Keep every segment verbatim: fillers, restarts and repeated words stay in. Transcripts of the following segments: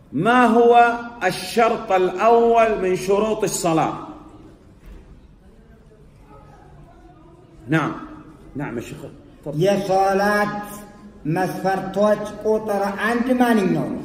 ما هو الشرط الأول من شروط الصلاة؟ نعم نعم يا شيخ. يا صلاة مسفرتوش قطر عند مانينيوم؟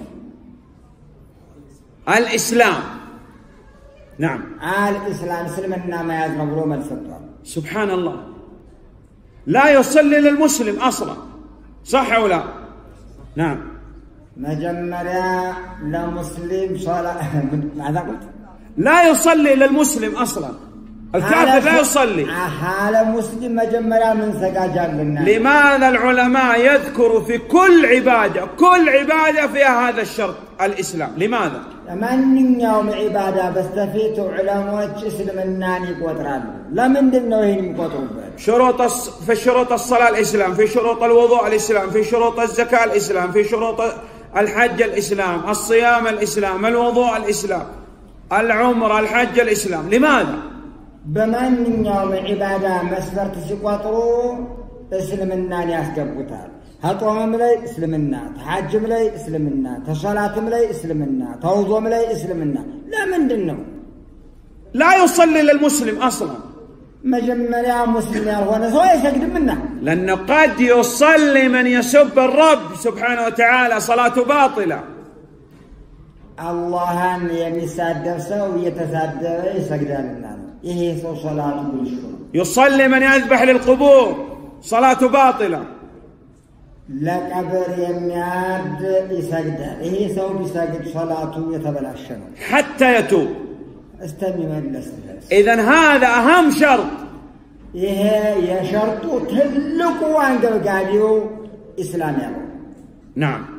الإسلام. نعم الإسلام. سلمنا ما يزنبرو من الفتوى. سبحان الله، لا يصلي للمسلم أصلا، صح أو لا؟ نعم. مجمرة لمسلم صلاة ماذا قلت؟ لا يصلي للمسلم أصلا، الكافر لا يصلي. حال مسلم مجمرة من سجاجة للناس. لماذا العلماء يذكروا في كل عبادة كل عبادة فيها هذا الشرط الإسلام؟ لماذا؟ من يوم عبادة بستفيت علماء اسلم الناني قدران لا من دنوهين قدران. شروط الص... في شروط الصلاة الإسلام، في شروط الوضوء الإسلام، في شروط الزكاة الإسلام، في شروط الحج الإسلام، الصيام الإسلام، الوضوء الإسلام، العمرة الحج الإسلام. لماذا؟ بمن يوم عبادة مسفرت سقطرو اسلمنا ياسجبوتال. هطوم لي اسلمنا، تحجم لي اسلمنا، تصلاة لي اسلمنا، توضم لي اسلمنا. لا من دنو لا يصلي للمسلم أصلا. مجمريا مسلم يا اخوانا سوى يسجد منا. لأنه قد يصلي من يسب الرب سبحانه وتعالى صلاته باطلة. الله أن يمسادر سو يتسادر يسجد لنا. إيه سو صلاة بالشكر. يصلي من يذبح للقبور صلاته باطلة. لا قبر يمياد يسجد. إيه سو بيسجد صلاته يتبلاشن. حتى يتوب. استني من إذن هذا أهم شرط. إيه يا شرط تلقوا عن قبل إسلام. نعم.